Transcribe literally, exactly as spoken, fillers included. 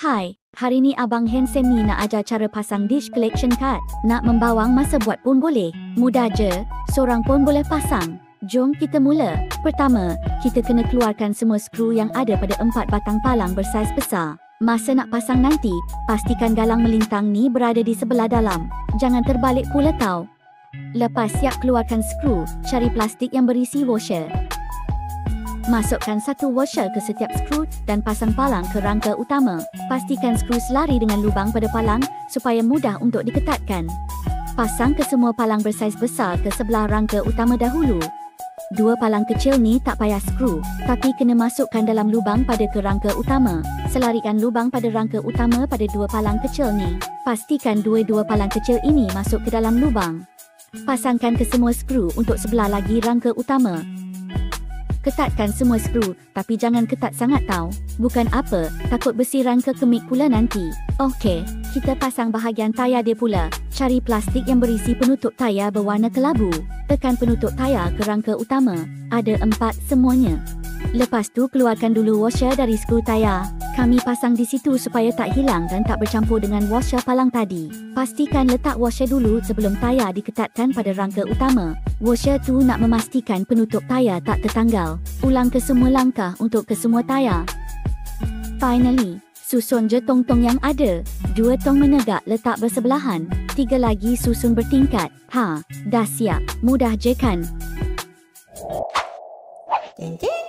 Hai, hari ni Abang Handsome ni nak ajar cara pasang dish collection card. Nak membawang masa buat pun boleh. Mudah je, seorang pun boleh pasang. Jom kita mula. Pertama, kita kena keluarkan semua skru yang ada pada empat batang palang bersaiz besar. Masa nak pasang nanti, pastikan galang melintang ni berada di sebelah dalam. Jangan terbalik pula tau. Lepas siap keluarkan skru, cari plastik yang berisi washer. Masukkan satu washer ke setiap skru dan pasang palang ke rangka utama. Pastikan skru selari dengan lubang pada palang supaya mudah untuk diketatkan. Pasang ke semua palang bersaiz besar ke sebelah rangka utama dahulu. Dua palang kecil ni tak payah skru, tapi kena masukkan dalam lubang pada ke rangka utama. Selarikan lubang pada rangka utama pada dua palang kecil ni. Pastikan dua-dua palang kecil ini masuk ke dalam lubang. Pasangkan ke semua skru untuk sebelah lagi rangka utama. Ketatkan semua skru, tapi jangan ketat sangat tau. Bukan apa, takut besi rangka kemik pula nanti. Okey, kita pasang bahagian tayar dia pula. Cari plastik yang berisi penutup tayar berwarna kelabu. Tekan penutup tayar ke rangka utama. Ada empat semuanya. Lepas tu keluarkan dulu washer dari skru tayar. Kami pasang di situ supaya tak hilang dan tak bercampur dengan washer palang tadi. Pastikan letak washer dulu sebelum tayar diketatkan pada rangka utama. Washer tu nak memastikan penutup tayar tak tertanggal. Ulang ke semua langkah untuk ke semua tayar. Finally, susun je tong-tong yang ada. Dua tong menegak letak bersebelahan. Tiga lagi susun bertingkat. Ha, dah siap. Mudah je kan? Ding ding.